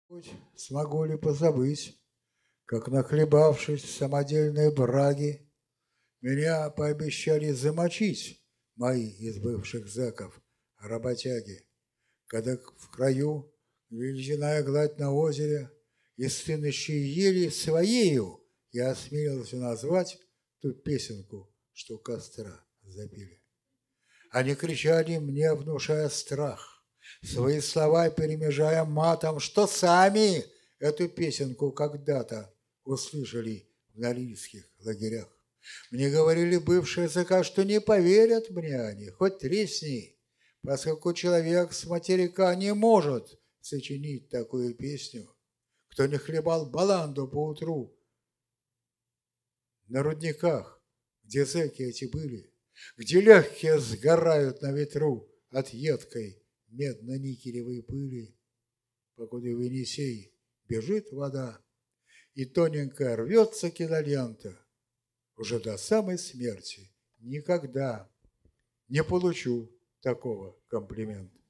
Смогу ли позабыть, как, нахлебавшись в самодельной браги, меня пообещали замочить мои из бывших зэков работяги, когда в краю ледяная гладь на озере и стынущие ели своею я осмелился назвать ту песенку, что у костра запели. Они кричали мне, внушая страх, свои слова перемежая матом, что сами эту песенку когда-то услышали в норильских лагерях. Мне говорили бывшие языка, что не поверят мне они, хоть тресни, поскольку человек с материка не может сочинить такую песню. Кто не хлебал баланду поутру на рудниках, где зэки эти были, где легкие сгорают на ветру от едкой медно-никелевой пыли, покуда в Енисей бежит вода, и тоненькая рвется кинолента, уже до самой смерти никогда не получу такого комплимента.